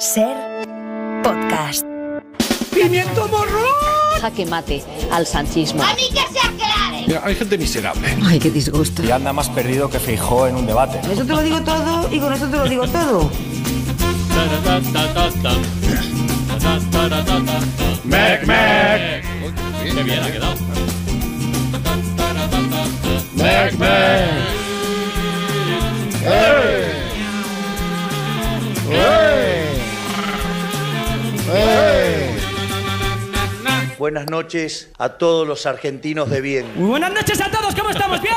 Ser podcast. ¡Pimiento morrón! Jaque mate al sanchismo. ¡A mí que se aclare! Mira, hay gente miserable. Ay, qué disgusto. Y anda más perdido que Feijóo en un debate. Eso te lo digo todo y con eso te lo digo todo. ¡Mec, mec! ¡Qué bien ha quedado! ¡Mec, mec! ¡Hey! ¡Hey! ¡Hey! Buenas noches a todos los argentinos de bien. Muy buenas noches a todos, ¿cómo estamos? ¡Bien!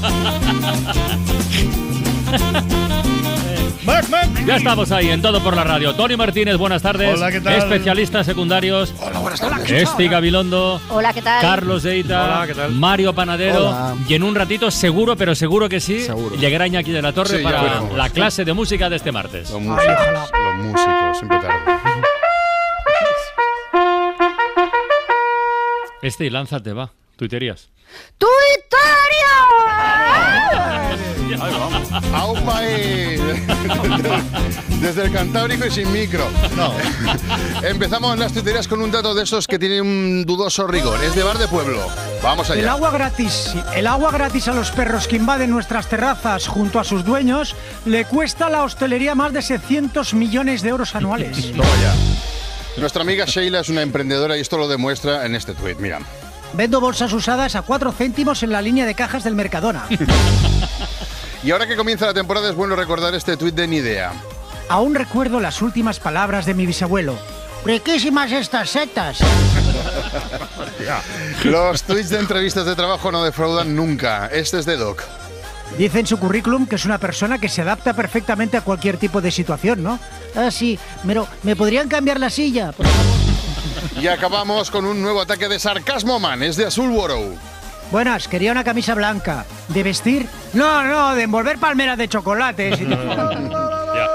Ya estamos ahí en Todo por la Radio. Tony Martínez, buenas tardes. Hola, ¿qué tal? Especialistas secundarios. Hola, buenas tardes. Esti Gabilondo. Hola, ¿qué tal? Carlos Deita. Hola, ¿qué tal? Mario Panadero. Hola. Y en un ratito, seguro, pero seguro que sí, Seguro. llegará Iñaki de la Torre Sí, ya para veremos. la clase de música de este martes. Los músicos, siempre tarde. Esti, lánzate, va. Tuiterías. ¡Auma! Desde el Cantábrico y sin micro. No. Empezamos las tuiterías con un dato de esos que tiene un dudoso rigor. Es de bar de pueblo. Vamos allá. El agua gratis a los perros que invaden nuestras terrazas junto a sus dueños le cuesta a la hostelería más de 600 millones de euros anuales. Toma ya. Nuestra amiga Sheila es una emprendedora y esto lo demuestra en este tuit. Mira. Vendo bolsas usadas a 4 céntimos en la línea de cajas del Mercadona. Y ahora que comienza la temporada es bueno recordar este tuit de Nidea. Aún recuerdo las últimas palabras de mi bisabuelo. ¡Riquísimas estas setas! Los tuits de entrevistas de trabajo no defraudan nunca. Este es de Doc. Dice en su currículum que es una persona que se adapta perfectamente a cualquier tipo de situación, ¿no? Ah, sí, pero ¿me podrían cambiar la silla, por favor? Y acabamos con un nuevo ataque de sarcasmo, man. Es de Azulborough. Buenas, quería una camisa blanca. ¿De vestir? No, de envolver palmeras de chocolate. Si te- Ya.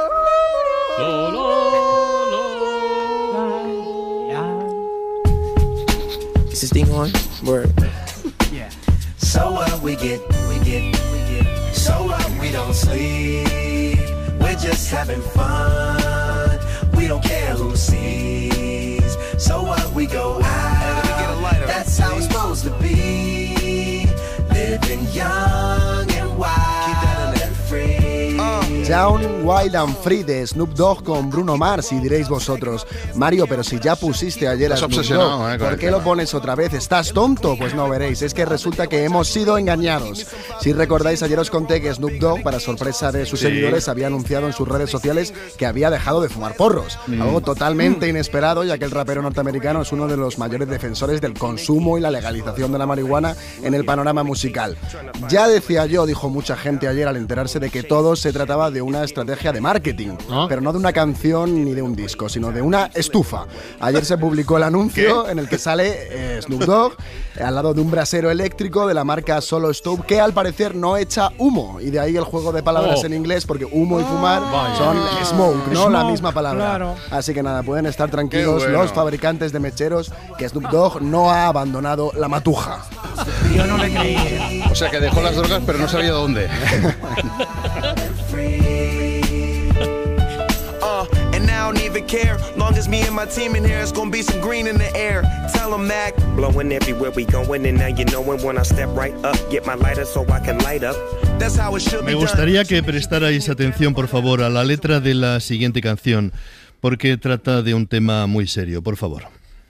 Is this thing on? Word. Yeah. So what we get. So what we don't sleep. We're just having fun. We don't care who sees. So what we go out. That's how it's supposed to be. Living young and wild and free. Young, Wild and Free de Snoop Dogg con Bruno Mars. Y diréis vosotros, Mario, pero si ya pusiste ayer a Estás Snoop obsesionado, Dogg, con ¿por el qué tema. lo pones otra vez? ¿Estás tonto? Pues no veréis, es que resulta que hemos sido engañados. Si recordáis, ayer os conté que Snoop Dogg, para sorpresa de sus seguidores, había anunciado en sus redes sociales que había dejado de fumar porros. Algo totalmente inesperado, ya que el rapero norteamericano es uno de los mayores defensores del consumo y la legalización de la marihuana en el panorama musical. Ya decía yo, dijo mucha gente ayer al enterarse de que todo se trataba de una estrategia de marketing, ¿Ah? pero no de una canción ni de un disco, sino de una estufa. Ayer se publicó el anuncio en el que sale Snoop Dogg al lado de un brasero eléctrico de la marca Solo Stove, que al parecer no echa humo, y de ahí el juego de palabras en inglés, porque humo y fumar son smoke, ¿no? La Smoke, misma palabra. claro. Así que nada, pueden estar tranquilos Qué bueno. los fabricantes de mecheros, que Snoop Dogg no ha abandonado la matuja. Yo no le creí. O sea que dejó las drogas pero no sabía dónde. And I don't even care. Long as me and my team in here, it's gonna be some green in the air. Tell them, Mac. Blowing everywhere we going, and now you knowin' when I step right up. Get my lighter so I can light up. That's how it should be Me gustaría que prestarais atención, por favor, a la letra de la siguiente canción, porque trata de un tema muy serio, por favor.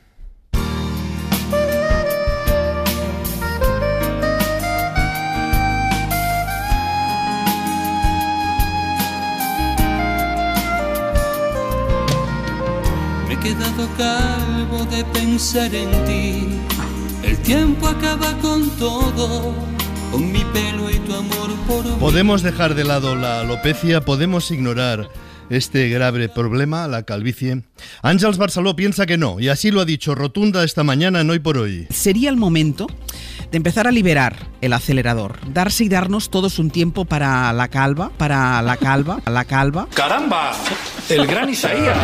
Me he quedado calvo de pensar en ti. El tiempo acaba con todo, con mi pelo y tu amor por mí. Podemos dejar de lado la alopecia, podemos ignorar este grave problema, la calvicie. Àngels Barceló piensa que no, y así lo ha dicho rotunda esta mañana en Hoy por Hoy. Sería el momento de empezar a liberar el acelerador, darse y darnos todos un tiempo para la calva. ¡Caramba! ¡El gran Isaías!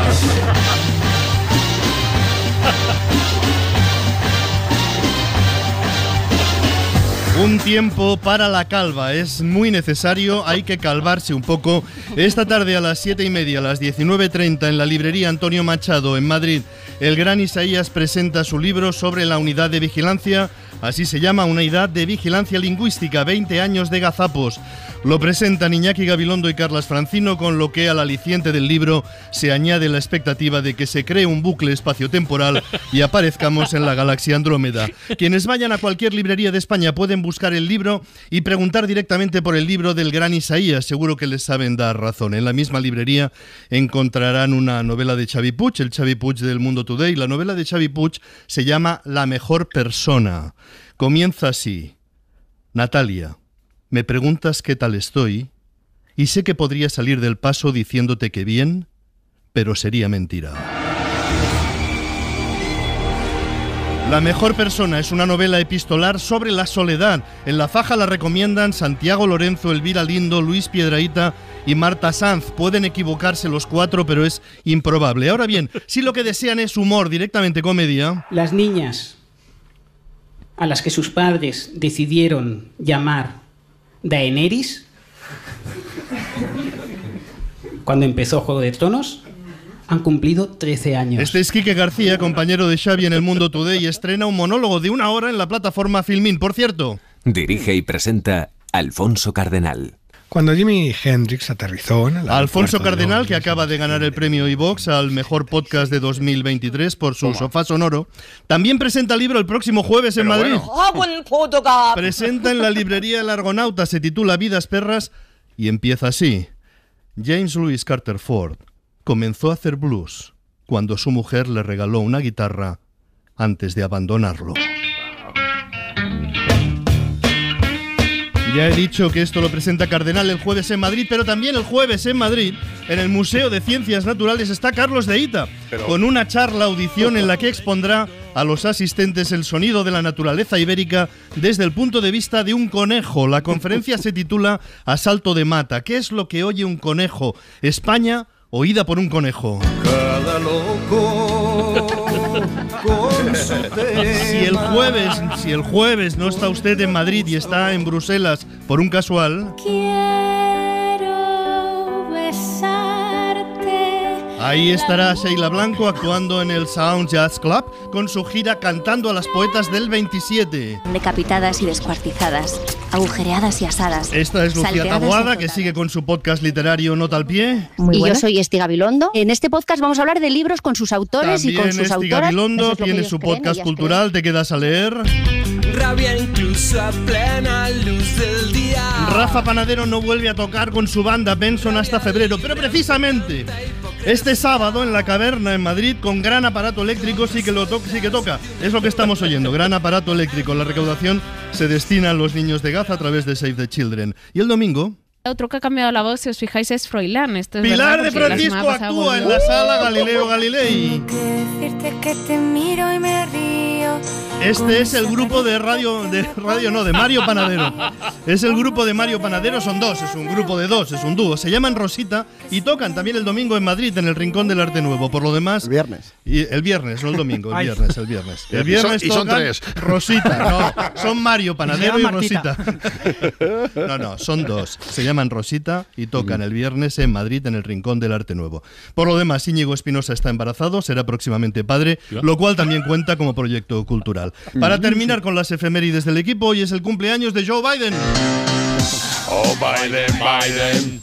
Un tiempo para la calva, es muy necesario, hay que calvarse un poco. Esta tarde a las 7:30, a las 19:30 en la librería Antonio Machado en Madrid, el gran Isaías presenta su libro sobre la unidad de vigilancia, así se llama, Unidad de Vigilancia Lingüística, 20 años de gazapos. Lo presentan Iñaki Gabilondo y Carlas Francino, con lo que al aliciente del libro se añade la expectativa de que se cree un bucle espaciotemporal y aparezcamos en la galaxia Andrómeda. Quienes vayan a cualquier librería de España pueden buscar el libro y preguntar directamente por el libro del gran Isaías, seguro que les saben dar razón. En la misma librería encontrarán una novela de Xavi Puig, el Xavi Puig del Mundo Today. La novela de Xavi Puig se llama La mejor persona. Comienza así. Natalia, me preguntas qué tal estoy y sé que podría salir del paso diciéndote que bien, pero sería mentira. La mejor persona es una novela epistolar sobre la soledad. En la faja la recomiendan Santiago Lorenzo, Elvira Lindo, Luis Piedrahita y Marta Sanz. Pueden equivocarse los cuatro, pero es improbable. Ahora bien, si lo que desean es humor, directamente comedia... Las niñas a las que sus padres decidieron llamar Daenerys, cuando empezó Juego de Tronos, han cumplido 13 años. Este es Quique García, compañero de Xavi en El Mundo Today, y estrena un monólogo de 1 hora en la plataforma Filmin. Por cierto, dirige y presenta Alfonso Cardenal. Cuando Jimi Hendrix aterrizó en el Alfonso Cardenal, que acaba de ganar el premio iVox al mejor podcast de 2023 por su sofá sonoro, también presenta el libro el próximo jueves en Madrid. Presenta en la librería El Argonauta, se titula Vidas Perras y empieza así. James Louis Carter Ford comenzó a hacer blues cuando su mujer le regaló una guitarra antes de abandonarlo. Ya he dicho que esto lo presenta Cardenal el jueves en Madrid, pero también el jueves en Madrid, en el Museo de Ciencias Naturales, está Carlos de Ita, con una charla audición en la que expondrá a los asistentes el sonido de la naturaleza ibérica desde el punto de vista de un conejo. La conferencia se titula Asalto de Mata. ¿Qué es lo que oye un conejo? España oída por un conejo. Cada loco con su Si el jueves no está usted en Madrid y está en Bruselas por un casual, quiero besarte. Ahí estará Sheila Blanco actuando en el Sound Jazz Club con su gira Cantando a las Poetas del 27. Decapitadas y descuartizadas, agujereadas y asadas. Esta es Lucía Taboada, que sigue con su podcast literario Nota al Pie. Y yo soy Esti Gabilondo. En este podcast vamos a hablar de libros con sus autores también y con sus Esti autoras. Gabilondo tiene su podcast cultural, Te quedas a leer. rabia incluso a plena luz del día. Rafa Panadero no vuelve a tocar con su banda Benson hasta febrero, pero precisamente este sábado en la Caverna en Madrid, con gran aparato eléctrico, sí que toca. Es lo que estamos oyendo, gran aparato eléctrico. La recaudación se destina a los niños de Gaza a través de Save the Children. Y el domingo... Otro que ha cambiado la voz, si os fijáis, es Froilán. Esto es Pilar de verdad, Francisco actúa en la sala Galileo Galilei. Decirte que te miro y me río. Este es el grupo de Mario Panadero. Es el grupo de Mario Panadero, son dos, es un grupo de dos, es un dúo. Se llaman Rosita y tocan también el domingo en Madrid, en el Rincón del Arte Nuevo. Por lo demás... El viernes. El viernes, no el domingo, el viernes. El viernes y son tocan tres. Rosita, no, son Mario Panadero y Rosita. No, son dos. Se llaman Rosita y tocan el viernes en Madrid, en el Rincón del Arte Nuevo. Por lo demás, Íñigo Espinosa está embarazado, será próximamente padre, lo cual también cuenta como proyecto cultural. Para terminar con las efemérides del equipo, hoy es el cumpleaños de Joe Biden. Oh, Biden.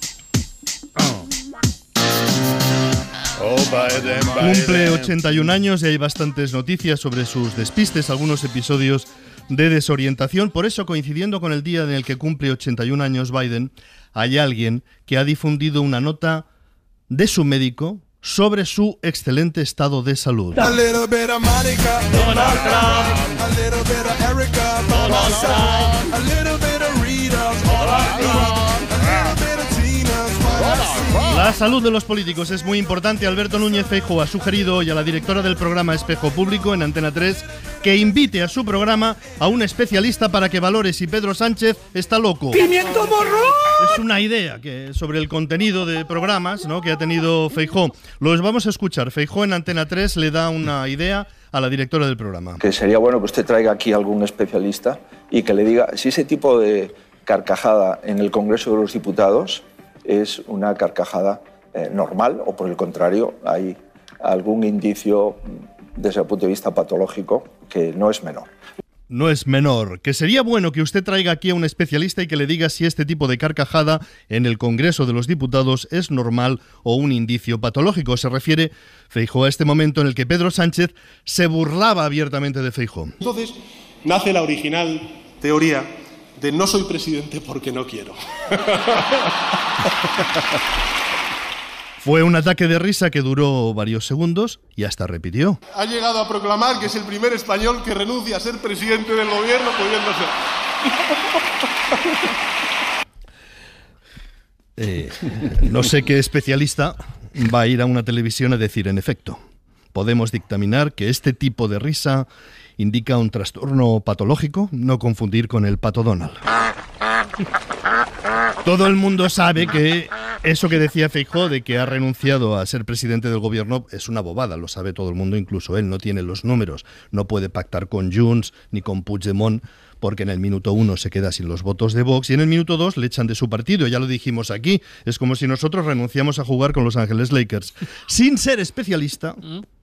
Oh, Biden. Cumple 81 años y hay bastantes noticias sobre sus despistes, algunos episodios de desorientación. Por eso, coincidiendo con el día en el que cumple 81 años Biden, hay alguien que ha difundido una nota de su médico sobre su excelente estado de salud. A little bit of Monica, Donald Trump. A little bit of Erica, Donald Trump. A little bit of Rita, Donald Trump. A little bit of Tina, La salud de los políticos es muy importante. Alberto Núñez Feijóo ha sugerido hoy a la directora del programa Espejo Público en Antena 3 que invite a su programa a un especialista para que valore si Pedro Sánchez está loco. ¡Pimiento morrón! Es una idea sobre el contenido de programas, ¿no?, que ha tenido Feijóo. Los vamos a escuchar. Feijóo en Antena 3 le da una idea a la directora del programa. Que sería bueno que usted traiga aquí algún especialista y que le diga si ese tipo de carcajada en el Congreso de los Diputados es una carcajada normal o, por el contrario, hay algún indicio desde el punto de vista patológico que no es menor. No es menor. Que sería bueno que usted traiga aquí a un especialista y que le diga si este tipo de carcajada en el Congreso de los Diputados es normal o un indicio patológico. Se refiere Feijóo a este momento en el que Pedro Sánchez se burlaba abiertamente de Feijóo. Entonces nace la original teoría de no soy presidente porque no quiero. Fue un ataque de risa que duró varios segundos y hasta repitió. Ha llegado a proclamar que es el primer español que renuncia a ser presidente del gobierno pudiendo ser. No sé qué especialista va a ir a una televisión a decir, en efecto, podemos dictaminar que este tipo de risa indica un trastorno patológico, no confundir con el Pato Donald. Todo el mundo sabe que eso que decía Feijóo de que ha renunciado a ser presidente del gobierno es una bobada, lo sabe todo el mundo, incluso él no tiene los números, no puede pactar con Junts ni con Puigdemont porque en el minuto 1 se queda sin los votos de Vox y en el minuto 2 le echan de su partido, ya lo dijimos aquí, es como si nosotros renunciamos a jugar con Los Ángeles Lakers. Sin ser especialista,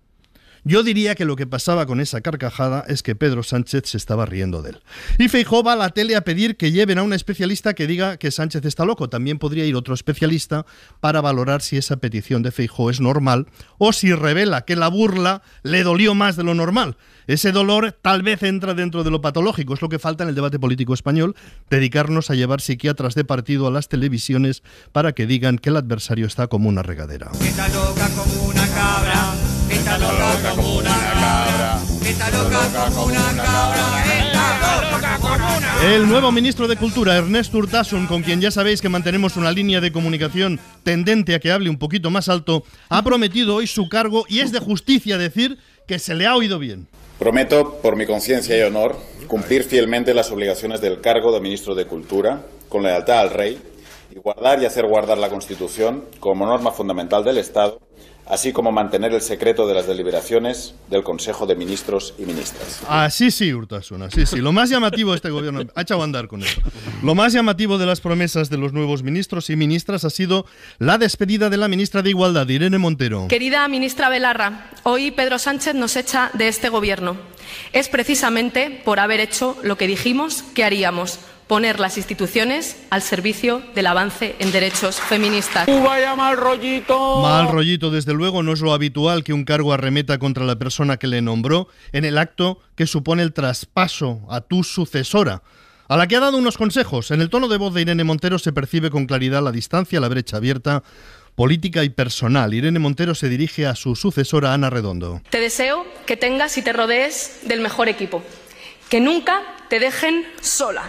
yo diría que lo que pasaba con esa carcajada es que Pedro Sánchez se estaba riendo de él. Y Feijóo va a la tele a pedir que lleven a un especialista que diga que Sánchez está loco. También podría ir otro especialista para valorar si esa petición de Feijóo es normal o si revela que la burla le dolió más de lo normal. Ese dolor tal vez entra dentro de lo patológico. Es lo que falta en el debate político español, dedicarnos a llevar psiquiatras de partido a las televisiones para que digan que el adversario está como una regadera. Está loca como una cabra. Está loca como una cabra. Está loca como una cabra. Está loca como una cabra. El nuevo ministro de Cultura, Ernest Urtasun, con quien ya sabéis que mantenemos una línea de comunicación tendente a que hable un poquito más alto, ha prometido hoy su cargo y es de justicia decir que se le ha oído bien. Prometo, por mi conciencia y honor, cumplir fielmente las obligaciones del cargo de ministro de Cultura, con lealtad al rey, y guardar y hacer guardar la Constitución como norma fundamental del Estado, así como mantener el secreto de las deliberaciones del Consejo de Ministros y Ministras. Así sí, Urtasun, así sí. Lo más llamativo de este gobierno, ha echado a andar con eso. Lo más llamativo de las promesas de los nuevos ministros y ministras ha sido la despedida de la ministra de Igualdad, Irene Montero. Querida ministra Belarra, hoy Pedro Sánchez nos echa de este gobierno. Es precisamente por haber hecho lo que dijimos que haríamos. Poner las instituciones al servicio del avance en derechos feministas. ¡Vaya mal rollito! Mal rollito, desde luego, no es lo habitual que un cargo arremeta contra la persona que le nombró en el acto que supone el traspaso a tu sucesora, a la que ha dado unos consejos. En el tono de voz de Irene Montero se percibe con claridad la distancia, la brecha abierta, política y personal. Irene Montero se dirige a su sucesora, Ana Redondo. Te deseo que tengas y te rodees del mejor equipo, que nunca te dejen sola.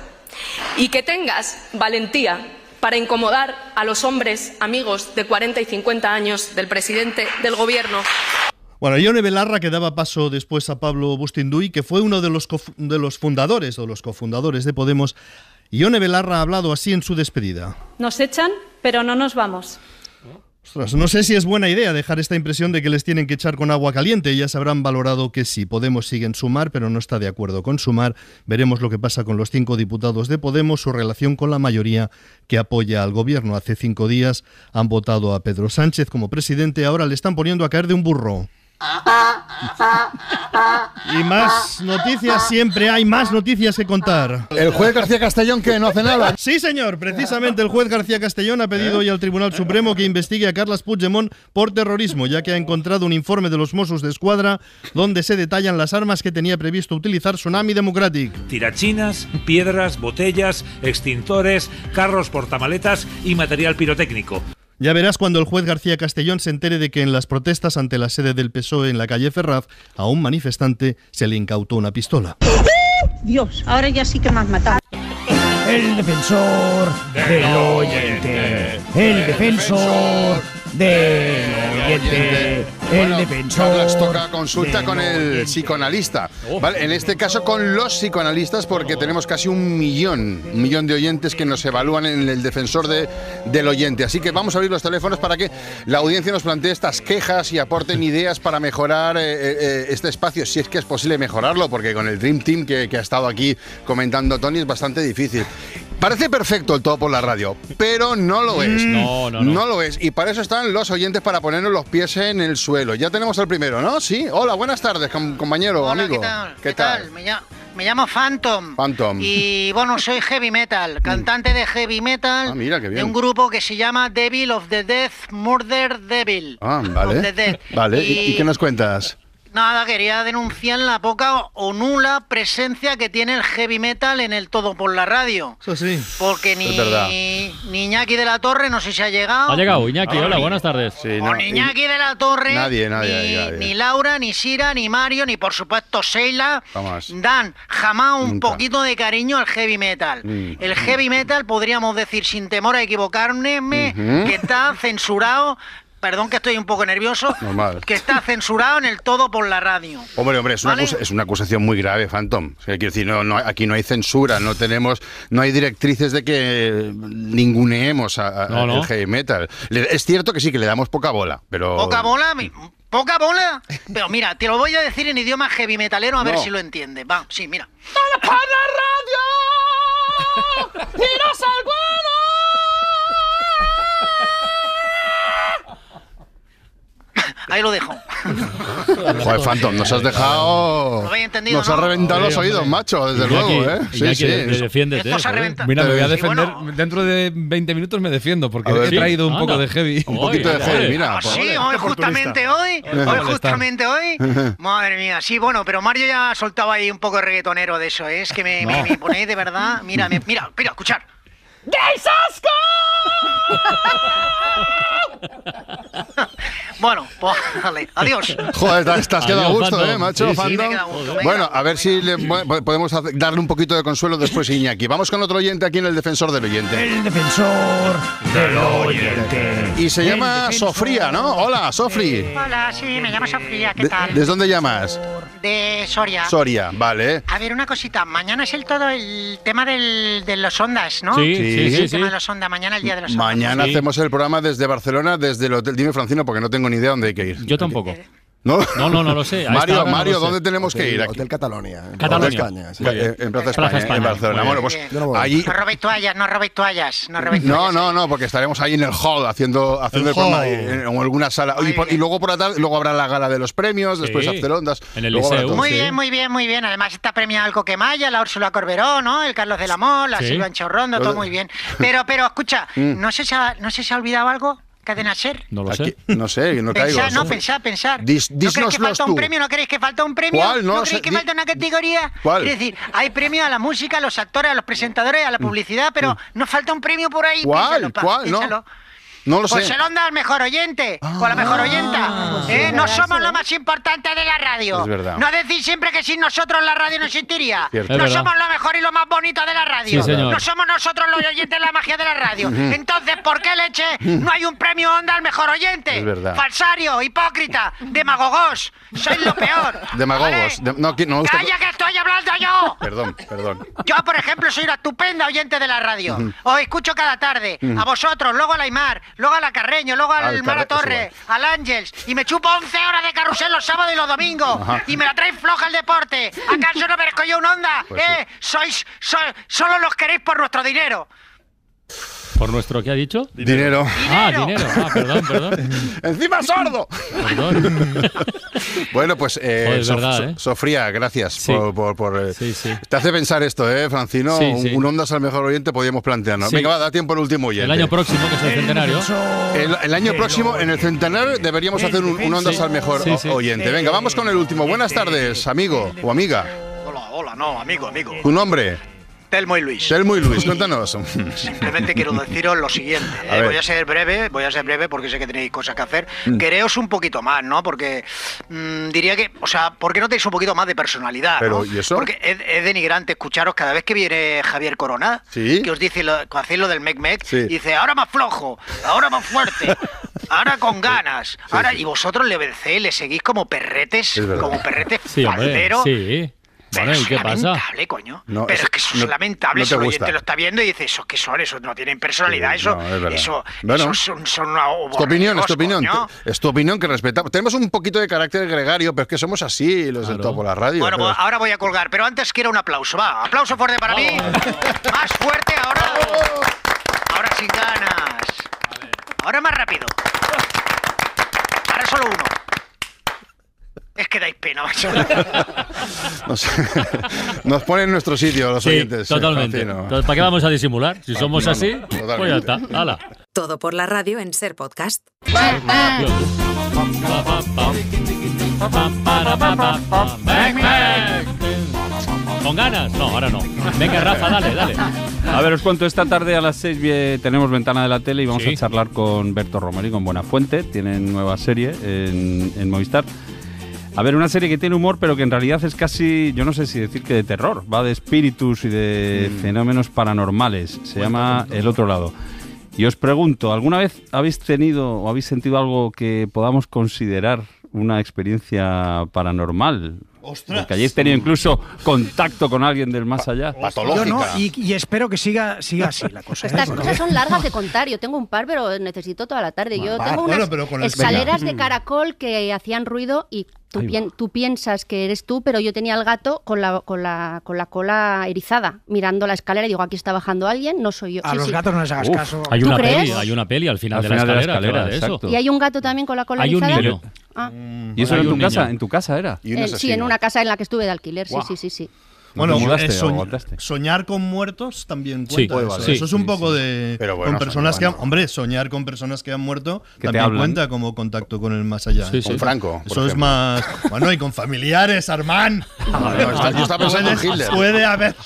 Y que tengas valentía para incomodar a los hombres amigos de 40 y 50 años del presidente del gobierno. Bueno, Ione Belarra, que daba paso después a Pablo Bustinduy, que fue uno de los fundadores o los cofundadores de Podemos. Ione Belarra ha hablado así en su despedida. Nos echan, pero no nos vamos. Ostras, no sé si es buena idea dejar esta impresión de que les tienen que echar con agua caliente. Ya se habrán valorado que sí. Podemos sigue en Sumar, pero no está de acuerdo con Sumar. Veremos lo que pasa con los 5 diputados de Podemos, su relación con la mayoría que apoya al gobierno. Hace 5 días han votado a Pedro Sánchez como presidente, ahora le están poniendo a caer de un burro. Y más noticias, siempre hay más noticias que contar. ¿El juez García Castellón que no hace nada? Sí, señor, precisamente el juez García Castellón ha pedido hoy al Tribunal Supremo que investigue a Carles Puigdemont por terrorismo, ya que ha encontrado un informe de los Mossos d'Esquadra donde se detallan las armas que tenía previsto utilizar Tsunami Democratic. Tirachinas, piedras, botellas, extintores, carros portamaletas y material pirotécnico. Ya verás cuando el juez García Castellón se entere de que en las protestas ante la sede del PSOE en la calle Ferraz a un manifestante se le incautó una pistola. Dios, ahora ya sí que me has matado. El defensor del oyente. El defensor del oyente. El defensor. Carlas toca consulta con el oyente. psicoanalista. ¿Vale? En este caso con los psicoanalistas, porque tenemos casi un millón de oyentes que nos evalúan en el defensor del oyente. Así que vamos a abrir los teléfonos para que la audiencia nos plantee estas quejas y aporten ideas para mejorar este espacio, si es que es posible mejorarlo, porque con el Dream Team que ha estado aquí comentando Tony es bastante difícil. Parece perfecto el Todo por la Radio, pero no lo es. No lo es. Y para eso están los oyentes, para ponernos los pies en el suelo. Ya tenemos al primero, ¿no? Sí. Hola, buenas tardes, compañero, Hola, amigo. ¿Qué tal? Me llamo Phantom. Y bueno, soy heavy metal, cantante de heavy metal. Ah, mira, qué bien. De un grupo que se llama Devil of the Death, Murder Devil. Ah, vale. Of the Death. Vale, ¿y qué nos cuentas? Nada, quería denunciar la poca o nula presencia que tiene el heavy metal en el Todo por la Radio. Eso sí. Porque ni Iñaki de la Torre, no sé si ha llegado. Ha llegado Iñaki, hola, buenas tardes. Sí, Ni Iñaki de la Torre, nadie. ni Laura, ni Sira, ni Mario, ni por supuesto Sheila, dan jamás un poquito de cariño al heavy metal. El heavy metal, podríamos decir sin temor a equivocarme, que está censurado. Perdón que estoy un poco nervioso. Normal. Que está censurado en el Todo por la Radio. Hombre, ¿Vale? es una acusación muy grave, Phantom. O sea, quiero decir, aquí no hay censura, no hay directrices de que ninguneemos el heavy metal. Es cierto que sí, que le damos poca bola, pero... ¿Poca bola? ¿Poca bola? Pero mira, te lo voy a decir en idioma heavy metalero a ver si lo entiendes. Va, sí, mira. ¡Todo por la radio! ¡Tiros al vuelo! Ahí lo dejo. Joder, Phantom, nos has dejado... ¿Lo habéis entendido, Nos has reventado los oídos, macho, desde luego, ¿eh? Iñaki, defiéndete. Mira, me voy a defender. Dentro de 20 minutos me defiendo, porque he traído un poco de heavy. Un poquito de heavy, mira. Sí, justamente hoy. Madre mía, sí, bueno, pero Mario ya ha soltado ahí un poco de reggaetonero de eso, ¿eh? Es que me ponéis de verdad... Mira, escuchar. ¡Desasco! Bueno, pues vale, adiós. Joder, te has quedado a gusto, Phantom. macho, Sí, Phantom. me he quedado a gusto, Bueno, a ver si podemos darle un poquito de consuelo después a Iñaki. Vamos con otro oyente aquí en el defensor del oyente. El defensor del oyente. Y se llama Sofría, ¿no? Hola, Sofri. Hola, sí, me llamo Sofía, ¿qué tal? ¿Desde dónde llamas? De Soria. Soria, vale. A ver, una cosita. Mañana es el tema de los ondas, ¿no? Sí. El tema de los ondas. Mañana el día de los ondas. Mañana hacemos el programa desde Barcelona, desde el hotel. Dime, Francino, porque no tengo ni idea dónde hay que ir. Yo tampoco. ¿No? No lo sé. Mario, no lo sé. ¿dónde tenemos que ir? Aquí. Hotel Catalonia. Cataluña. España. Sí. En Plaza España, en Barcelona. Bueno, pues allí... No robéis toallas. No, porque estaremos ahí en el hall haciendo el programa en alguna sala. Y luego por la tarde, luego habrá la gala de los premios, después hacer ondas. En el luego habrá Liceu. todo. Muy bien. Además está premiado el Coquemaya, la Úrsula Corberó, ¿no? El Carlos del Amor, la Silva Enchorrondo, todo muy bien. Pero escucha, no sé si ha olvidado algo. ¿Cadena SER? No lo sé. No sé, no caigo. Pensar. ¿No creéis que falta un premio? ¿No creéis que falta un premio? ¿Cuál? ¿No creéis que falta una categoría? ¿Cuál? Es decir, hay premio a la música, a los actores, a los presentadores, a la publicidad, pero ¿no falta un premio por ahí? ¿Cuál? Piénsalo. No lo sé. Pues el onda al mejor oyente, o la mejor oyenta. No somos lo más importante de la radio. Es verdad. No decís siempre que sin nosotros la radio no existiría. Cierto. No Es somos lo mejor y lo más bonito de la radio. Sí, señor. No somos nosotros los oyentes la magia de la radio. Entonces, ¿por qué leche no hay un premio onda al mejor oyente? Es verdad. Falsario, hipócrita, demagogos. Sois lo peor. Demagogos. ¿Vale? No me gusta... ¡Calla que estoy hablando yo! Perdón. Yo, por ejemplo, soy una estupenda oyente de la radio. Os escucho cada tarde. A vosotros, luego a la Aymar, luego a la Carreño, luego al Mara Torre, al Ángels. Y me chupo 11 horas de carrusel los sábados y los domingos. Y me la traen floja el deporte. ¿Acaso no merezco yo un onda? Pues Solo los queréis por nuestro dinero. ¿Por nuestro qué ha dicho? Dinero. Dinero. Perdón. ¡Encima sordo! Perdón. Bueno, pues verdad, Sofría, gracias por Sí. Te hace pensar esto, Francino. Sí. Un ondas al mejor oyente podríamos plantearnos. Sí. Venga, va, da tiempo el último oyente. El año próximo, que es el centenario. El año próximo, en el centenario, deberíamos hacer un ondas al mejor oyente. Venga, vamos con el último. Buenas tardes, amigo o amiga. Hola, no, amigo. ¿Tu nombre? Telmo y Luis. Telmo y Luis, cuéntanos. Simplemente quiero deciros lo siguiente. Voy a ser breve porque sé que tenéis cosas que hacer. Quereos un poquito más, ¿no? Porque diría que, ¿por qué no tenéis un poquito más de personalidad? Pero, ¿no? ¿y eso? Porque es denigrante escucharos cada vez que viene Javier Corona, ¿Sí? que os dice, hacéis lo del mec-mec, Sí. y dice, ahora más flojo, ahora más fuerte. Ahora con ganas. Ahora, y vosotros le obedecéis, le seguís como perretes falderos. Sí. Pero bueno, ¿y qué es pasa? lamentable, coño. No, pero es que eso es lamentable. Eso el oyente lo está viendo y dice, ¿eso qué son? Eso no tienen personalidad. Sí, eso son es tu opinión, es tu opinión. Es tu opinión que respetamos. Tenemos un poquito de carácter gregario, pero es que somos así los del Todo por la Radio. Bueno, pues ahora voy a colgar, pero antes quiero un aplauso. Va, aplauso fuerte para mí. Más fuerte ahora. Ahora sin ganas. Ahora más rápido. Ahora solo uno. Es que dais pena, macho. Nos ponen en nuestro sitio los oyentes. Totalmente. Entonces, ¿para qué vamos a disimular? Si somos así, pues ya está. ¡Hala! Todo por la radio en Ser Podcast. ¿Con ganas? No, ahora no. Venga, Rafa, dale. A ver, os cuento, esta tarde a las 6 tenemos Ventana de la Tele y vamos a charlar con Berto Romero y con Buenafuente. Tienen nueva serie en Movistar. A ver, una serie que tiene humor, pero que en realidad es casi, yo no sé si decir que de terror. Va de espíritus y de fenómenos paranormales. Se llama El Otro Lado. Y os pregunto, ¿alguna vez habéis tenido o habéis sentido algo que podamos considerar una experiencia paranormal? ¡Ostras! Porque hayáis tenido incluso contacto con alguien del más allá. Patológica. Yo no, y espero que siga así la cosa. Estas cosas son largas de contar. Yo tengo un par, pero necesito toda la tarde. Yo tengo unas escaleras de caracol que hacían ruido y tú piensas que eres tú, pero yo tenía al gato con la cola erizada, mirando la escalera y digo, aquí está bajando alguien, no soy yo. A los gatos no les hagas caso. Hay una peli al final de la escalera de eso. Y hay un gato también con la cola erizada. Hay un niño. ¿Y eso era en tu casa? ¿En tu casa era? Sí, en una casa en la que estuve de alquiler, sí. Bueno, soñar con muertos también cuenta. Eso es un poco de... con personas que han... Hombre, soñar con personas que han muerto también cuenta como contacto con el más allá. Con Franco, eso es más... Bueno, y con familiares, Armand. Yo estaba pensando en Hitler. Puede haber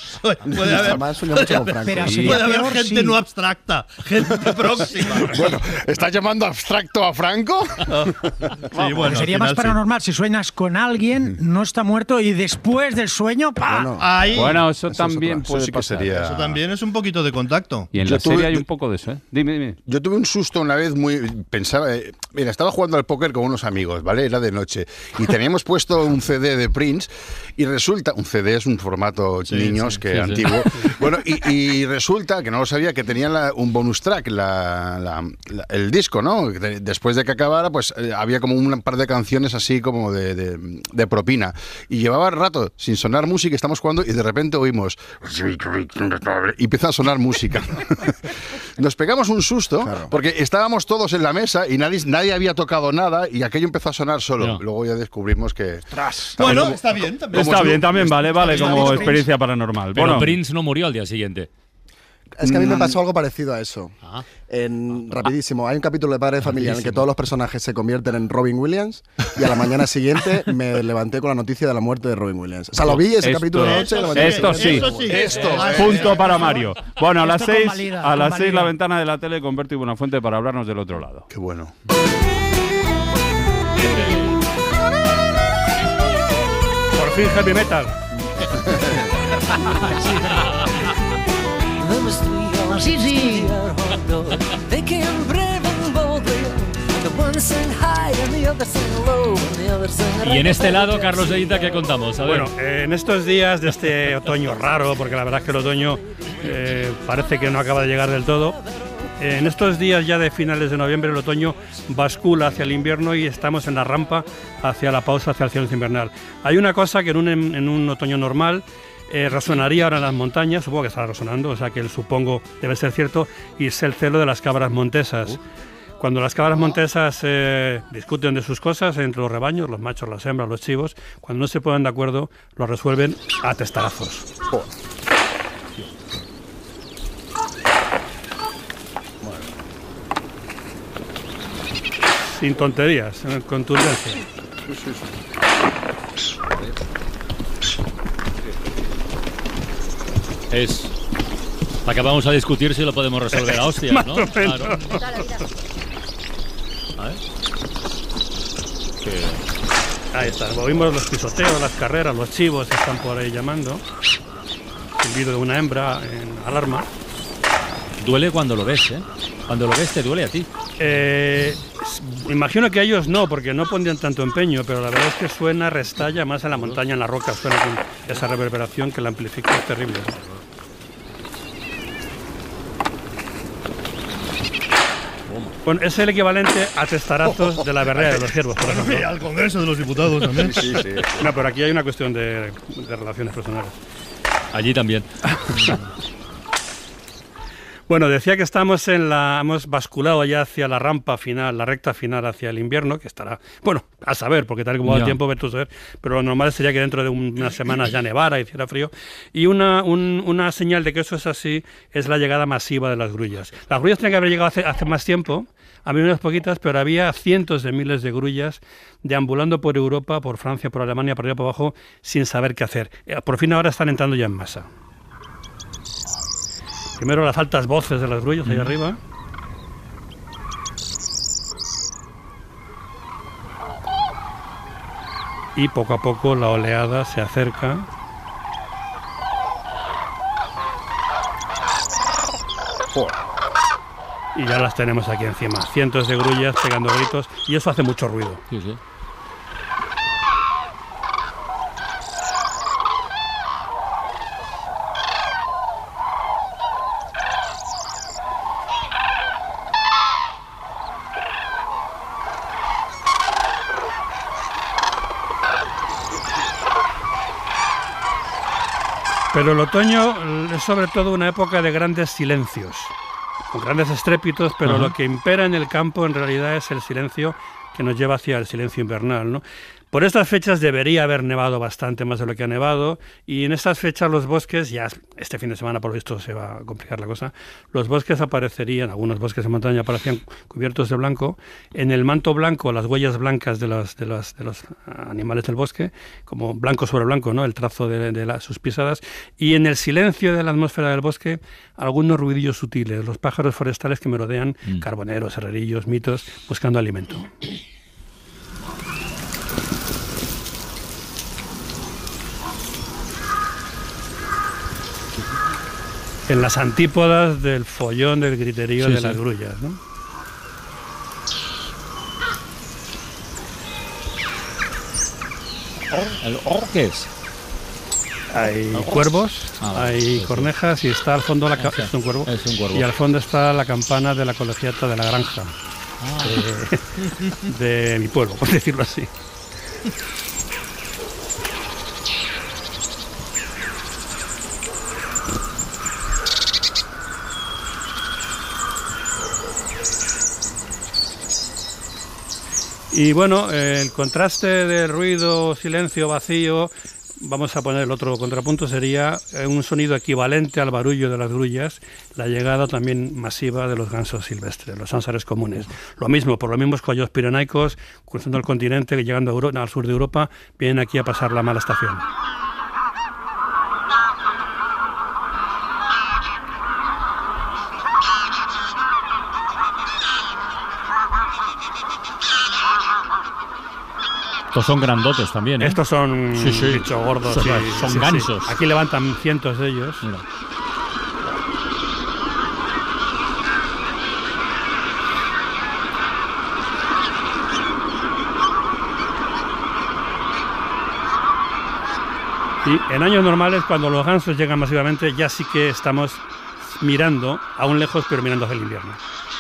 gente no abstracta, gente próxima. Bueno, ¿estás llamando abstracto a Franco? Sí, bueno, sería más paranormal si sueñas con alguien, no está muerto y después del sueño, ¡pa! Bueno, eso también puede pasar. Eso también es un poquito de contacto. Y en la serie hay un poco de eso, ¿eh? Dime. Yo tuve un susto una vez pensaba... Mira, estaba jugando al póker con unos amigos, ¿vale? Era de noche. Y teníamos puesto un CD de Prince y resulta... Un CD es un formato niños antiguo. Bueno, y resulta, que no lo sabía, que tenían un bonus track, el disco, ¿no? Después de que acabara, pues había como un par de canciones así como de propina. Y llevaba rato sin sonar música, estamos jugando y de repente oímos y empieza a sonar música. Nos pegamos un susto porque estábamos todos en la mesa y nadie había tocado nada y aquello empezó a sonar solo. Luego ya descubrimos que... Bueno, está bien. También vale como experiencia paranormal. Pero Prince no murió al día siguiente. Es que a mí me pasó algo parecido a eso. Rapidísimo, hay un capítulo de Padre de Familia en el que todos los personajes se convierten en Robin Williams y a la mañana siguiente me levanté con la noticia de la muerte de Robin Williams. O sea, lo vi ese capítulo de noche. Esto, punto para Mario. Bueno, a las 6 la Ventana de la Tele con Berto y Buenafuente para hablarnos del Otro Lado. Qué bueno. Por fin heavy metal. Sí. Y en este lado, Carlos Leita, ¿qué contamos? A ver. Bueno, en estos días de este otoño raro, porque la verdad es que el otoño parece que no acaba de llegar del todo, en estos días ya de finales de noviembre el otoño bascula hacia el invierno y estamos en la rampa hacia la pausa, hacia el cielo invernal. Hay una cosa que en un otoño normal resonaría ahora en las montañas, supongo que estará resonando, o sea que supongo debe ser cierto, y es el celo de las cabras montesas. Cuando las cabras montesas discuten de sus cosas entre los rebaños, los machos, las hembras, los chivos, cuando no se ponen de acuerdo, lo resuelven a testarazos. Sin tonterías, en contundencia. Es la que vamos a discutir si lo podemos resolver a hostias, ¿no? Claro. Ahí está, oímos los pisoteos, las carreras, los chivos están por ahí llamando. El silbido de una hembra en alarma. Duele cuando lo ves, ¿eh? Cuando lo ves te duele a ti. Imagino que a ellos no, porque no pondrían tanto empeño, pero la verdad es que suena, restalla más en la montaña, en la roca, suena con esa reverberación que la amplifica, es terrible. Bueno, es el equivalente a testarazos de la berrea de los ciervos, por ejemplo. Al Congreso de los Diputados también. Sí. No, pero aquí hay una cuestión de relaciones personales. Allí también. Bueno, decía que hemos basculado ya hacia la rampa final, la recta final hacia el invierno, que estará, bueno, a saber, porque tal como va el tiempo, ver tú saber, pero lo normal sería que dentro de unas semanas ya nevara y hiciera frío. Y una señal de que eso es así es la llegada masiva de las grullas. Las grullas tenían que haber llegado hace más tiempo, había unas poquitas, pero había cientos de miles de grullas deambulando por Europa, por Francia, por Alemania, por arriba, por abajo, sin saber qué hacer. Por fin ahora están entrando ya en masa. Primero las altas voces de las grullas allá arriba. Y poco a poco la oleada se acerca. Y ya las tenemos aquí encima. Cientos de grullas pegando gritos y eso hace mucho ruido. Sí, sí. Pero el otoño es sobre todo una época de grandes silencios, con grandes estrépitos, pero lo que impera en el campo en realidad es el silencio que nos lleva hacia el silencio invernal, ¿no? Por estas fechas debería haber nevado bastante más de lo que ha nevado y en estas fechas los bosques, ya este fin de semana por lo visto se va a complicar la cosa, los bosques aparecerían, algunos bosques de montaña aparecían cubiertos de blanco, en el manto blanco las huellas blancas de los animales del bosque, como blanco sobre blanco, ¿no? El trazo de sus pisadas, y en el silencio de la atmósfera del bosque algunos ruidillos sutiles, los pájaros forestales que merodean, carboneros, herrerillos, mitos, buscando alimento. En las antípodas del follón, del griterío de las grullas, ¿no? ¿El qué es? Hay cuervos, hay cornejas y está al fondo es un cuervo. Y al fondo está la campana de la colegiata de la granja de mi pueblo, por decirlo así. Y bueno, el contraste de ruido, silencio, vacío, vamos a poner el otro contrapunto, sería un sonido equivalente al barullo de las grullas, la llegada también masiva de los gansos silvestres, los ánsares comunes. Lo mismo, por los mismos collos pirenaicos, cruzando el continente, llegando al sur de Europa, vienen aquí a pasar la mala estación. Estos son grandotes también, ¿eh? Estos son bichos gordos. Son gansos. Aquí levantan cientos de ellos. Mira. Y en años normales, cuando los gansos llegan masivamente, ya sí que estamos mirando, aún lejos, pero mirando hacia el invierno.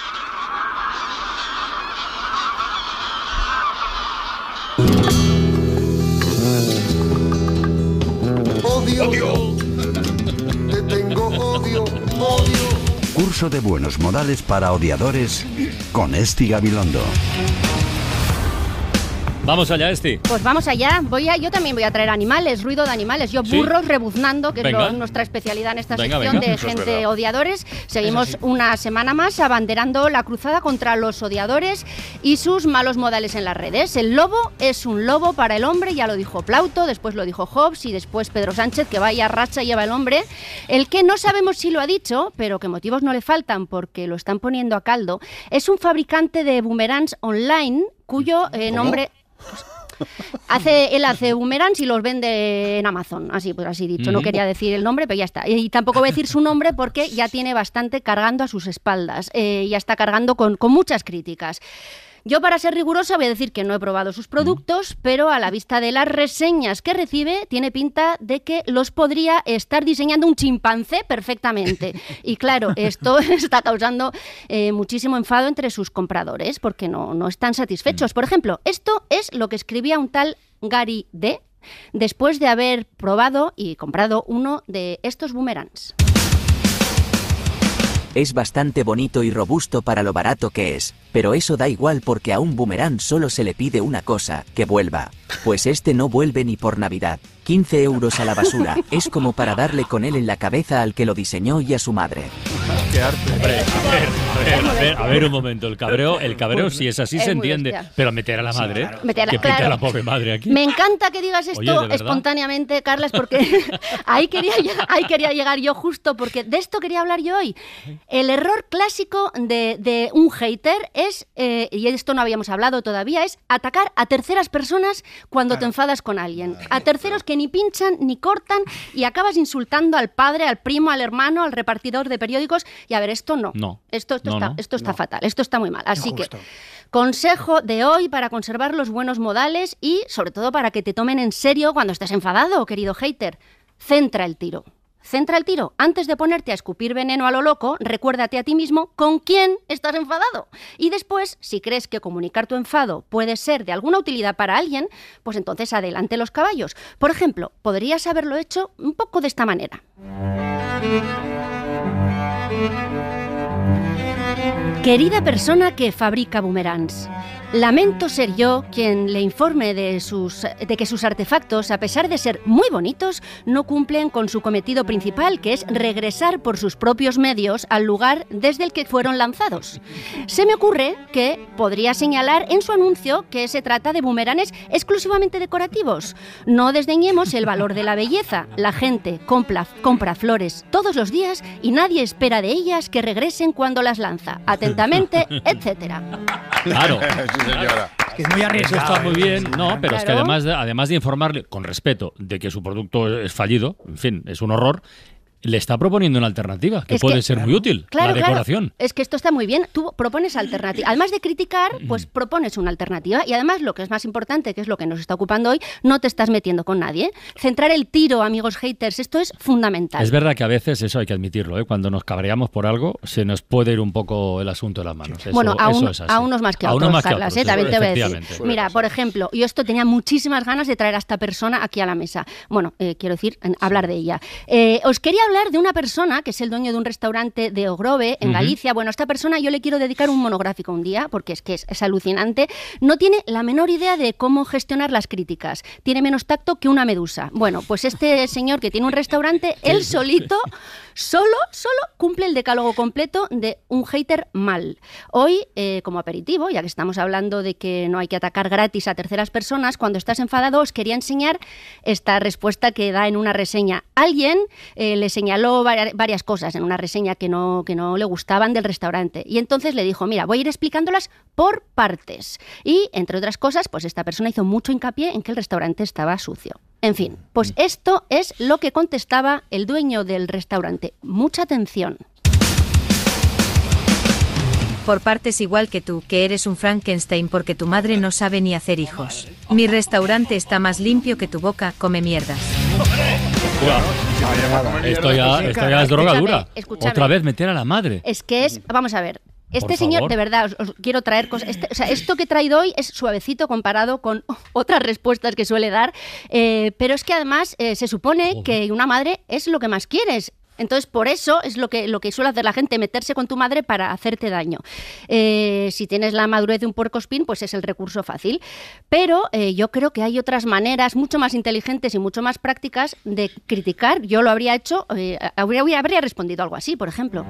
Odio. Te tengo odio. Curso de buenos modales para odiadores con Esti Gabilondo. Vamos allá, Esti. Pues vamos allá. Yo también voy a traer animales, ruido de animales. Burros rebuznando, que es nuestra especialidad en esta sección de gente odiadores. Seguimos una semana más abanderando la cruzada contra los odiadores y sus malos modales en las redes. El lobo es un lobo para el hombre, ya lo dijo Plauto, después lo dijo Hobbes y después Pedro Sánchez, que vaya racha lleva el hombre. El que no sabemos si lo ha dicho, pero que motivos no le faltan porque lo están poniendo a caldo, es un fabricante de boomerangs online cuyo nombre... Él hace boomerangs y los vende en Amazon, así dicho. No quería decir el nombre, pero ya está. Y tampoco voy a decir su nombre porque ya tiene bastante cargando a sus espaldas. Ya está cargando con muchas críticas. Yo, para ser rigurosa, voy a decir que no he probado sus productos, pero a la vista de las reseñas que recibe, tiene pinta de que los podría estar diseñando un chimpancé perfectamente. Y claro, esto está causando muchísimo enfado entre sus compradores, porque no están satisfechos. Por ejemplo, esto es lo que escribía un tal Gary D. después de haber probado y comprado uno de estos boomerangs. Es bastante bonito y robusto para lo barato que es, pero eso da igual porque a un boomerang solo se le pide una cosa, que vuelva. Pues este no vuelve ni por Navidad. 15 euros a la basura, es como para darle con él en la cabeza al que lo diseñó y a su madre. ¡Qué arte! Hombre, a ver un momento, el cabreo si es así se entiende, pero meter a la madre, claro. Meter a la pobre madre aquí. Me encanta que digas esto espontáneamente, Carlas, porque ahí quería llegar yo justo, porque de esto quería hablar yo hoy. El error clásico de un hater es, y esto no habíamos hablado todavía, es atacar a terceras personas cuando te enfadas con alguien. A terceros que ni pinchan ni cortan y acabas insultando al padre, al primo, al hermano, al repartidor de periódicos. Y a ver, esto no. Esto está fatal, esto está muy mal. Así que, consejo de hoy para conservar los buenos modales y, sobre todo, para que te tomen en serio cuando estés enfadado, querido hater. Centra el tiro. Centra el tiro. Antes de ponerte a escupir veneno a lo loco, recuérdate a ti mismo con quién estás enfadado. Y después, si crees que comunicar tu enfado puede ser de alguna utilidad para alguien, pues entonces adelante los caballos. Por ejemplo, podrías haberlo hecho un poco de esta manera. Querida persona que fabrica boomerangs, lamento ser yo quien le informe de que sus artefactos, a pesar de ser muy bonitos, no cumplen con su cometido principal, que es regresar por sus propios medios al lugar desde el que fueron lanzados. Se me ocurre que podría señalar en su anuncio que se trata de boomerangs exclusivamente decorativos. No desdeñemos el valor de la belleza. La gente compra flores todos los días y nadie espera de ellas que regresen cuando las lanza. Atentamente, etcétera. Claro. Sí, señora. Que es muy arriesgado. Eso está muy bien, no, pero Claro. es que además de informarle con respeto de que su producto es fallido, en fin, es un horror, le está proponiendo una alternativa que puede ser muy útil, la decoración. Claro. Es que esto está muy bien. Tú propones alternativa. Además de criticar, pues propones una alternativa. Y además, lo que es más importante, que es lo que nos está ocupando hoy, no te estás metiendo con nadie. Centrar el tiro, amigos haters, esto es fundamental. Es verdad que a veces, eso hay que admitirlo, ¿eh? Cuando nos cabreamos por algo, se nos puede ir un poco el asunto de las manos. Eso, Bueno, a eso es así. unos más que a otros, Carlas, también te voy a decir. Mira, por ejemplo, yo esto tenía muchísimas ganas de traer a esta persona aquí a la mesa. Bueno, quiero decir, hablar de ella. Os quería hablar de una persona que es el dueño de un restaurante de Ogrove, en Galicia. Bueno, a esta persona yo le quiero dedicar un monográfico un día, porque es alucinante. No tiene la menor idea de cómo gestionar las críticas. Tiene menos tacto que una medusa. Bueno, pues este señor que tiene un restaurante, él solito, solo cumple el decálogo completo de un hater mal. Hoy, como aperitivo, ya que estamos hablando de que no hay que atacar gratis a terceras personas, cuando estás enfadado os quería enseñar esta respuesta que da en una reseña. Alguien le señaló varias cosas en una reseña que no le gustaban del restaurante. Y entonces le dijo, mira, voy a ir explicándolas por partes. Y, entre otras cosas, pues esta persona hizo mucho hincapié en que el restaurante estaba sucio. En fin, pues esto es lo que contestaba el dueño del restaurante. Mucha atención. Por partes igual que tú, que eres un Frankenstein porque tu madre no sabe ni hacer hijos. Mi restaurante está más limpio que tu boca, come mierdas. Esto ya es drogadura. Escúchame. Otra vez meter a la madre. Es que vamos a ver. Este Por señor, favor. de verdad, os quiero traer cosas. Esto que he traído hoy es suavecito comparado con otras respuestas que suele dar, pero es que además se supone que una madre es lo que más quieres. Entonces, por eso es lo que suele hacer la gente, meterse con tu madre para hacerte daño. Si tienes la madurez de un puercoespín, pues es el recurso fácil. Pero yo creo que hay otras maneras mucho más inteligentes y mucho más prácticas de criticar. Yo lo habría hecho, habría respondido algo así, por ejemplo.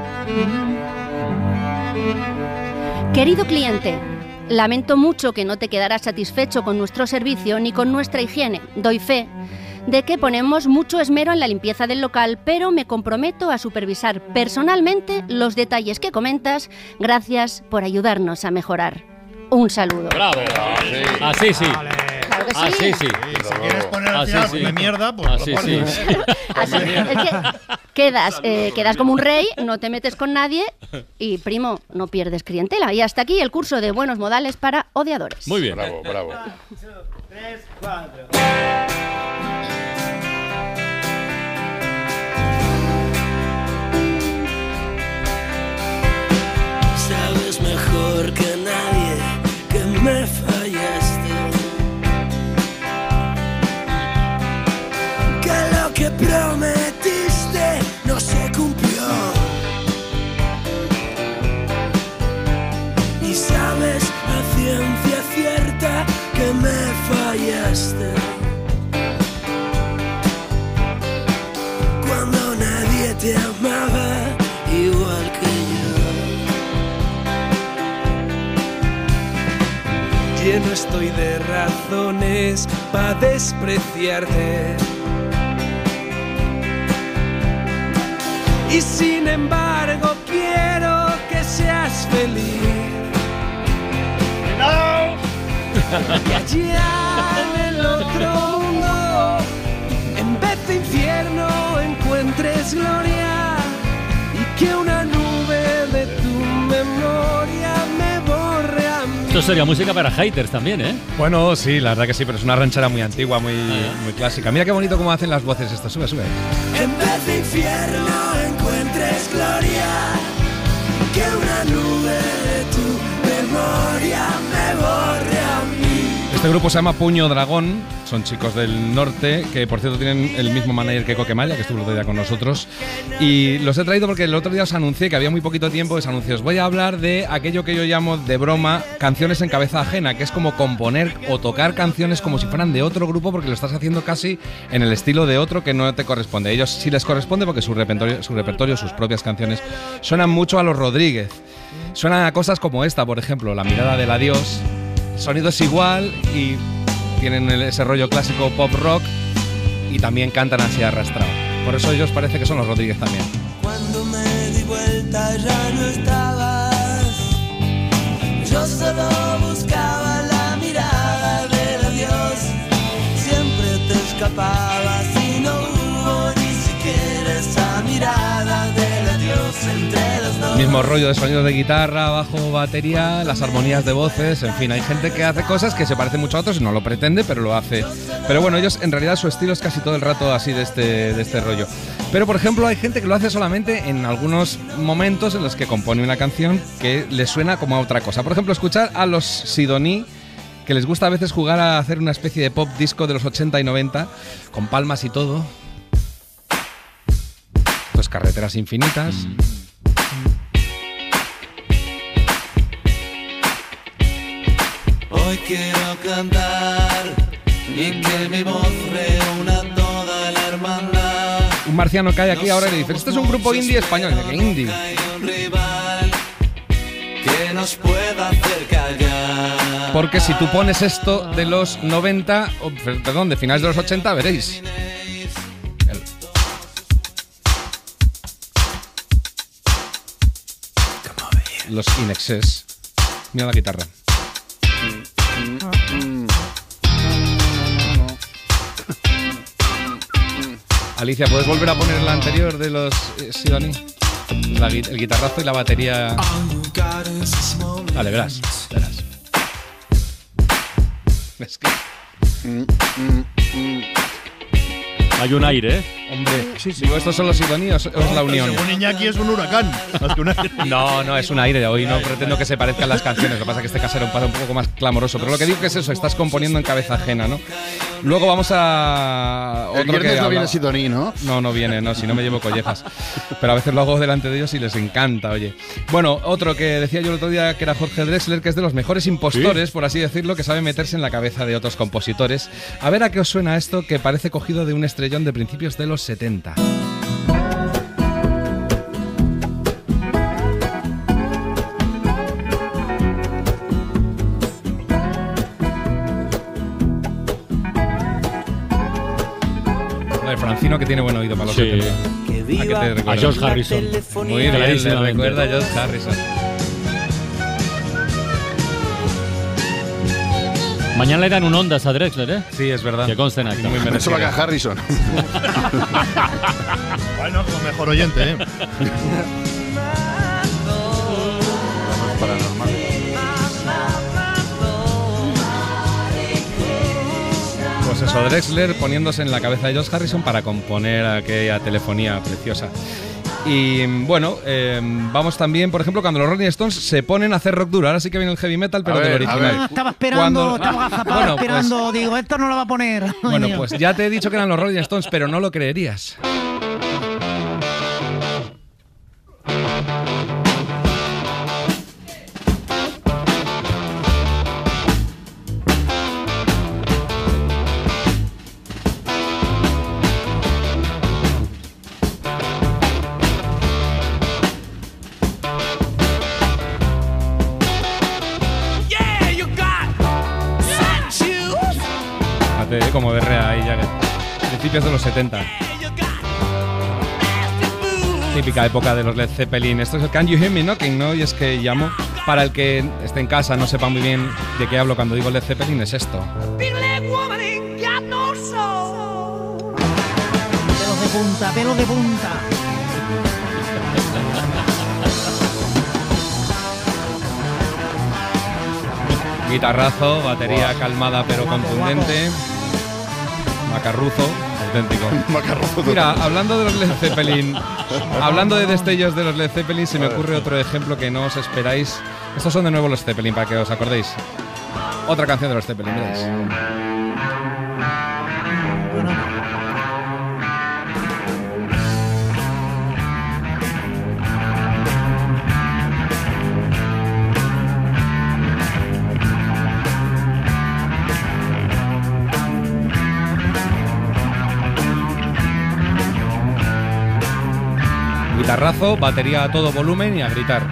Querido cliente, lamento mucho que no te quedarás satisfecho con nuestro servicio ni con nuestra higiene. Doy fe de que ponemos mucho esmero en la limpieza del local, pero me comprometo a supervisar personalmente los detalles que comentas. Gracias por ayudarnos a mejorar. Un saludo. ¡Bravo! Así sí. claro que sí. Si quieres poner al final de mierda, pues lo pones. Así, es que quedas como un rey, no te metes con nadie y, primo, no pierdes clientela. Y hasta aquí el curso de buenos modales para odiadores. Muy bien. Bravo, bravo. 3, 4. Sabes mejor que nadie que me fallaste, que lo que prometiste no se cumplió, y sabes a ciencia cierta que me fallaste cuando nadie te amaba igual que yo. Lleno estoy de razones para despreciarte, y sin embargo quiero que seas feliz. ¡No! Y allá en el otro mundo, en vez de infierno, encuentres gloria, y que una nube de tu memoria me borre a mí. Esto sería música para haters también, ¿eh? Bueno, sí, la verdad que sí, pero es una ranchera muy antigua, muy clásica. Mira qué bonito cómo hacen las voces esto. Sube, sube. En vez de infierno encuentres gloria, que una nube de tu memoria me borre a mí. Este grupo se llama Puño Dragón, son chicos del norte, que por cierto tienen el mismo manager que Coquemaya, que estuvo el otro día con nosotros. Y los he traído porque el otro día os anuncié que había muy poquito tiempo, os anuncié, os voy a hablar de aquello que yo llamo de broma canciones en cabeza ajena, que es como componer o tocar canciones como si fueran de otro grupo, porque lo estás haciendo casi en el estilo de otro que no te corresponde. A ellos sí les corresponde porque su repertorio, sus propias canciones, suenan mucho a los Rodríguez. Suenan a cosas como esta, por ejemplo, La mirada del adiós. El sonido es igual y tienen ese rollo clásico pop rock y también cantan así arrastrado. Por eso ellos parece que son los Rodríguez también. Cuando me di vuelta ya no estabas, yo solo buscaba la mirada del adiós. Siempre te escapabas y no hubo ni siquiera esa mirada del adiós entre los dos. Mismo rollo de sonidos de guitarra, bajo, batería, las armonías de voces, en fin, hay gente que hace cosas que se parecen mucho a otros y no lo pretende, pero lo hace. Pero bueno, ellos en realidad su estilo es casi todo el rato así de este rollo. Pero por ejemplo hay gente que lo hace solamente en algunos momentos en los que compone una canción que le suena como a otra cosa. Por ejemplo, escuchar a los Sidoní, que les gusta a veces jugar a hacer una especie de pop disco de los 80 y 90, con palmas y todo. Pues Carreteras infinitas. Hoy quiero cantar y que mi voz reúna toda la hermandad. Un marciano cae aquí ahora y le dice, este es un grupo indie español. ¿Qué indie? Un rival que nos pueda hacer callar. Porque si tú pones esto de los 90, perdón, de finales de los 80, veréis. Los In Excess. Mira la guitarra. Alicia, ¿puedes volver a poner la anterior de los Sidoní? El guitarrazo y la batería. Vale, verás. Es que... Hay un aire, ¿eh? Hombre, digo, ¿estos son los Sidoní o es la unión? Según Iñaki es un huracán. No, es un aire. Hoy no pretendo que se parezcan las canciones. Lo que pasa es que este casero pasa un poco más clamoroso. Pero lo que digo que es eso, estás componiendo en cabeza ajena, ¿no? Luego vamos a... El viernes no viene Sidoní, ¿no? No viene, no, si no me llevo collejas. Pero a veces lo hago delante de ellos y les encanta, oye. Bueno, otro que decía yo el otro día que era Jorge Drexler, que es de los mejores impostores, por así decirlo, que sabe meterse en la cabeza de otros compositores. A ver a qué os suena esto, que parece cogido de un estrellón de principios de los 70. Francino, que tiene buen oído para los 70. A George Harrison. Muy bien, le recuerda a George Harrison. Mañana le dan un Ondas a Drexler, ¿eh? Sí, es verdad. Que conste en acta. Muy merecido. Eso va a ganar Harrison. Bueno, como mejor oyente, ¿eh? Pues eso, Drexler poniéndose en la cabeza de George Harrison para componer aquella telefonía preciosa. Y bueno, vamos también, por ejemplo, cuando los Rolling Stones se ponen a hacer rock duro. Ahora sí que viene el heavy metal, pero del original. Estaba esperando, estaba agazapado esperando. Pues, digo, esto no lo va a poner. Bueno, pues ya te he dicho que eran los Rolling Stones, pero no lo creerías. Como berrea ahí ya, principios de los 70. Típica época de los Led Zeppelin. Esto es el Can You Hear Me Knocking, ¿no? Y es que llamo, para el que esté en casa, no sepa muy bien de qué hablo cuando digo Led Zeppelin, es esto. Pelos de punta, pelos de punta. Guitarrazo, batería calmada pero contundente. Macarruzo, auténtico. Macarruzo. Mira, hablando de los Led Zeppelin, hablando de destellos de los Led Zeppelin, se me ocurre otro ejemplo que no os esperáis. Estos son de nuevo los Zeppelin, para que os acordéis. Otra canción de los Zeppelin, ¿veis? Guitarrazo, batería a todo volumen y a gritar.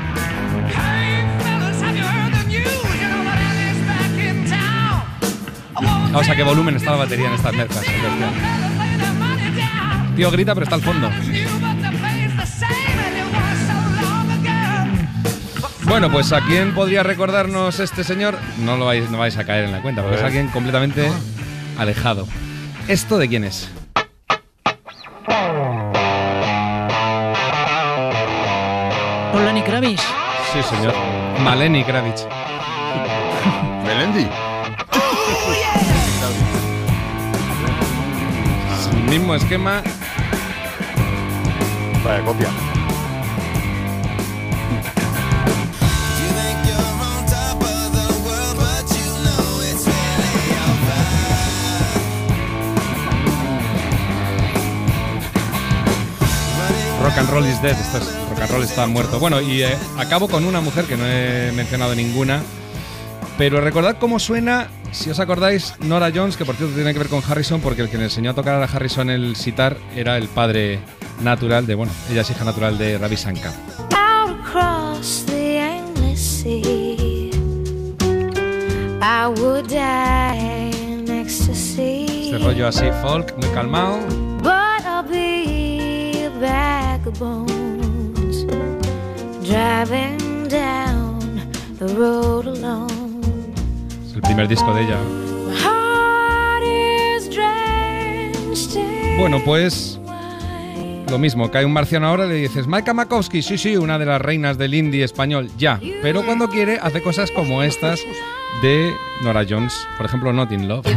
O sea, qué volumen está la batería en estas mezclas. Tío grita, pero está al fondo. Bueno, pues ¿a quién podría recordarnos este señor? No vais a caer en la cuenta, porque es alguien completamente alejado. ¿Esto de quién es? ¿Con Lenny Kravitz? Sí, señor. Maleni Kravitz. Melendi. Mismo esquema. Vaya copia. Rock and roll is dead. Esto es, rock and roll está muerto. Bueno, y acabo con una mujer que no he mencionado ninguna. Pero recordad cómo suena, si os acordáis, Norah Jones, que por cierto tiene que ver con Harrison, porque el que le enseñó a tocar a Harrison el sitar era el padre natural de, bueno, ella es hija natural de Ravi Shankar. Out across the endless sea, I would die in ecstasy. Este rollo así, folk, muy calmado. But I'll be a bag of bones, driving down the road alone. Es el primer disco de ella. Bueno, pues lo mismo, cae un marciano ahora y le dices Maika Makowski, sí, una de las reinas del indie español, ya. Pero cuando quiere hace cosas como estas de Norah Jones, por ejemplo, Not in Love.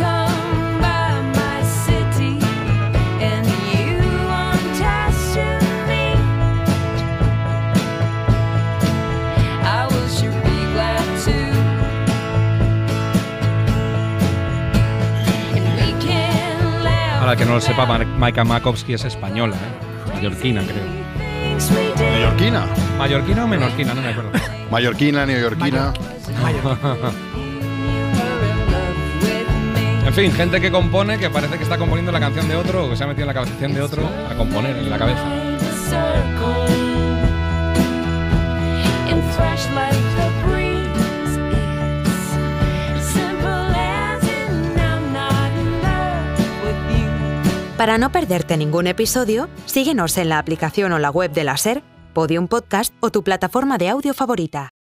Para que no lo sepa, Maika Makowski es española, mallorquina, creo. ¿Mallorquina? ¿Mallorquina o menorquina? No me acuerdo. Mallorquina, neoyorquina. En fin, gente que compone, que parece que está componiendo la canción de otro o que se ha metido en la canción de otro a componer en la cabeza. Para no perderte ningún episodio, síguenos en la aplicación o la web de la SER, Podium Podcast o tu plataforma de audio favorita.